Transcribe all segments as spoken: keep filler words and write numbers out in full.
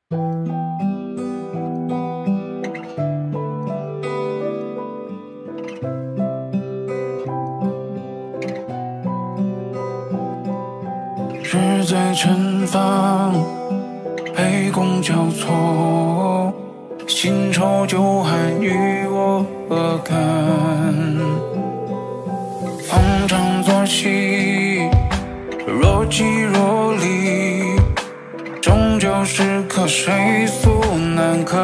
日在前方，杯弓交错，新愁旧恨与我何干？方丈作戏，若即若离，终究是客谁诉难可。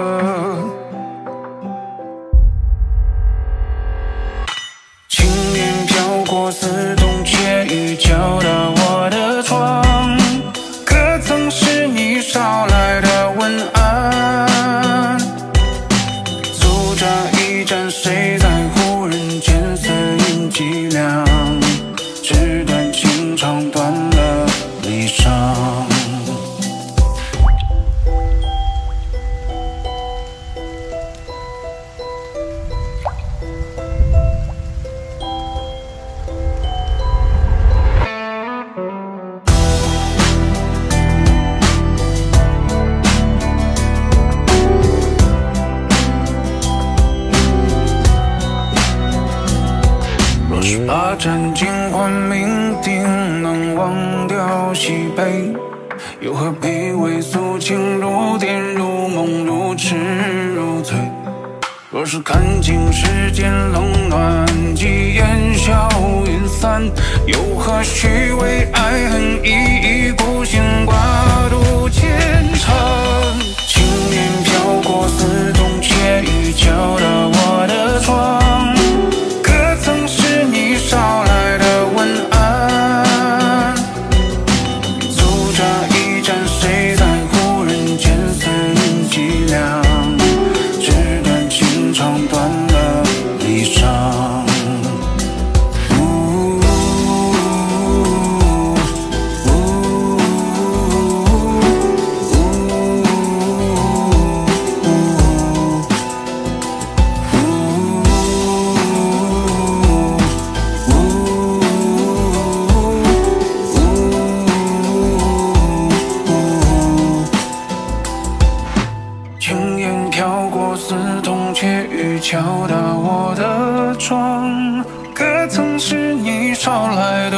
轻烟飘过似懂窃语，敲打我的窗，可曾是你捎来的问安？诉这一盏，谁在乎人间似饮几两？纸短情长，断了离殇。把盏金换酩酊，能忘掉西北，又何必为诉情如电如梦如痴如醉？若是看尽世间冷暖，即烟消云散，又何须为爱恨一意孤行挂渡前程？轻烟飘过似懂窃语，敲打我的窗，捎来的问安，诉这一盏，谁在乎人间似饮几两？纸短情长，断了离殇。轻烟飘过似懂窃语，敲打我的窗，可曾是你捎来